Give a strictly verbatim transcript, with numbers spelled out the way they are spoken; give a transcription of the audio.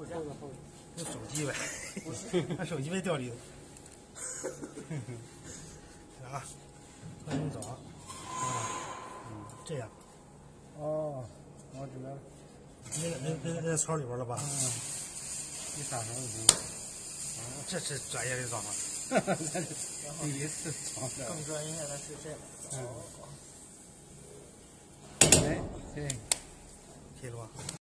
用手机呗，拿手机呗掉里头。啊，欢迎走啊！嗯，这样。 哦，我知道了。 那个那那那槽里边了吧？ 嗯。一撒上就行。 哦，这是专业的装法。 第一次装的。 更专业的是这个。 嗯。哎，对。 贴了吧？